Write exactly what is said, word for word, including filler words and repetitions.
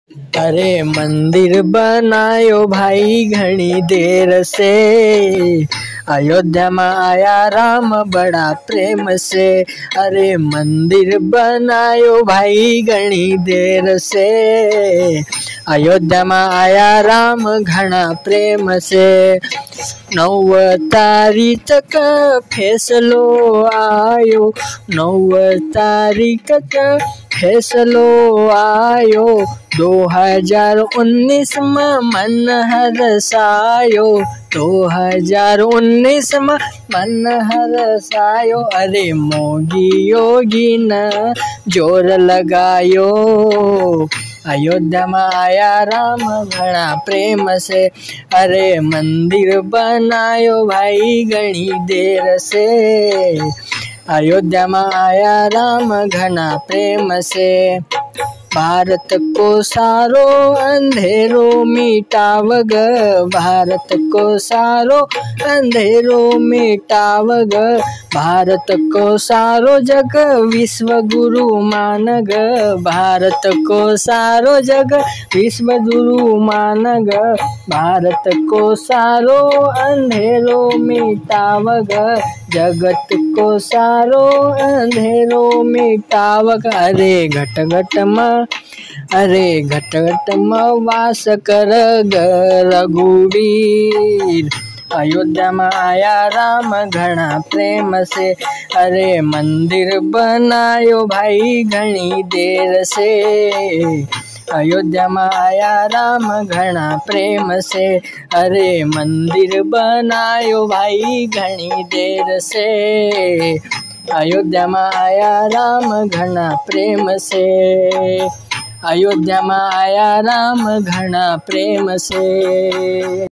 अरे मंदिर बनायो भाई घनी देर से, अयोध्या में आया राम बड़ा प्रेम से। अरे मंदिर बनायो भाई घनी देर से, अयोध्या में आया राम घना प्रेम से। नौ तारीख का फैसलो आयो, नौ तारीख का फैसलो आयो, दो हजार उन्नीस में मन हरसायो, दो हजार उन्नीस में मन हरसायो। अरे मोगी योगी न जोर लगायो, अयोध्या में आया राम घना प्रेम से। अरे मंदिर बनायो भाई घनी देर से, अयोध्या में आया राम घना प्रेम से। भारत को सारो अंधेरो मिटावग, भारत को सारो अंधेरो मिटावग, भारत को सारो जग विश्व गुरु मानग, भारत को सारो जग विश्व गुरु मानग, भारत को सारो अंधेरो मिटावग, जगत को सारो अंधेरो मिटावग। अरे घट घट में, अरे घट घट में वास कर रघुवीर, अयोध्या में आया राम घना प्रेम से। अरे मंदिर बनायो भाई घनी देर से, अयोध्या में आया राम घना प्रेम से। अरे मंदिर बनायो भाई घनी देर से, अयोध्या में आया राम घना प्रेम से, अयोध्या में आया राम घना प्रेम से।